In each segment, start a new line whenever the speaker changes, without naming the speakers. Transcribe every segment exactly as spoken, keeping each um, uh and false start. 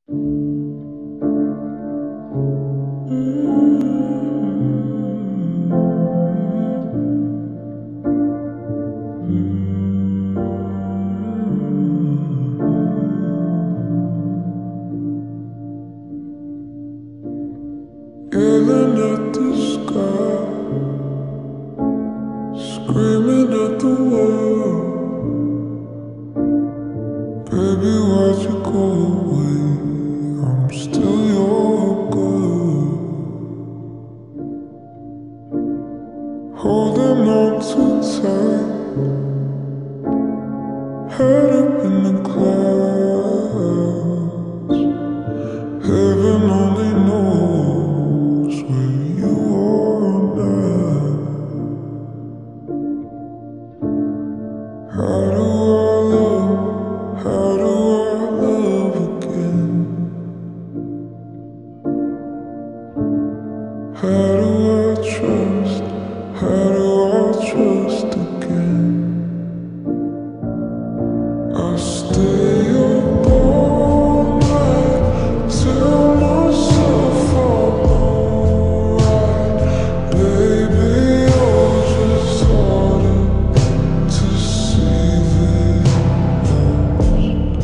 Yelling at the sky, screaming at the world. Baby, why'd you go away? I'm still your girl. Holding on too tight, head up in the clouds. Heaven only knows where you are now. How do I love, how do I love again? How do I trust, how do I trust again? I stay up all night, tell myself I'm alright. Baby, you're just harder to see than most.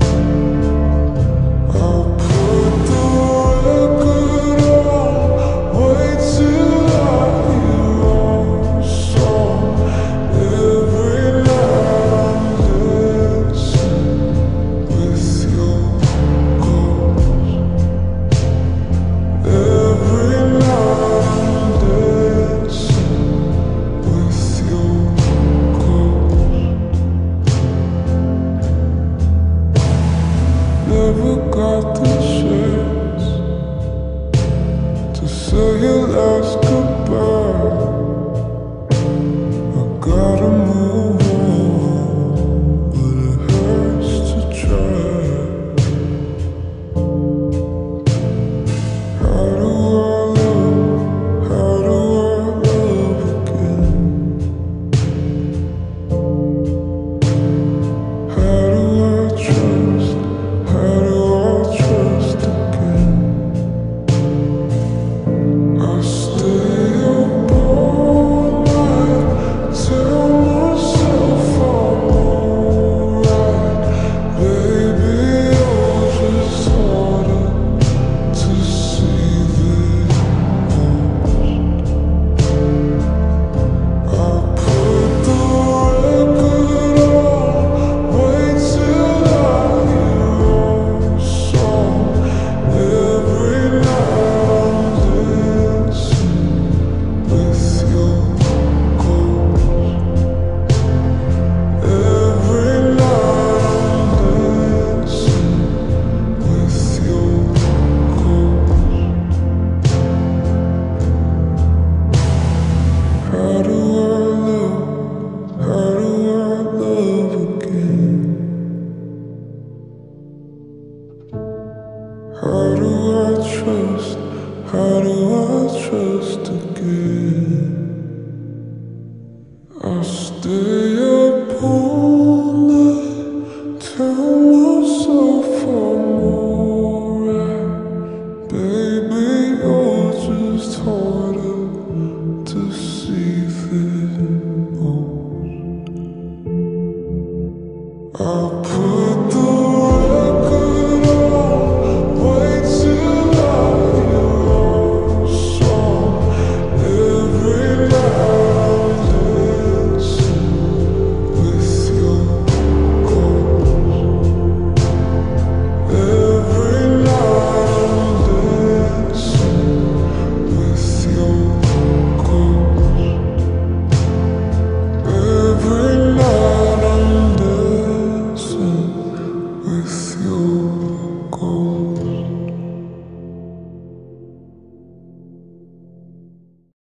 I'll put the record on, wait till I hear our song. Every night I'm dancing with your ghost. Every night I'm dancing with your ghost. Never got the chance to say your last goodbye. I gotta move on, but it hurts to try. How do I love, how do I love again? How do I trust, how do I trust again? I stay up all night, tell myself I'm alright. Baby, you're just harder to see than most. I put the record on, wait till I hear our song. Every night I'm dancing with your ghost. Every night I'm dancing with your ghost. How do I love, how do I love again? How do I trust, how do I trust again?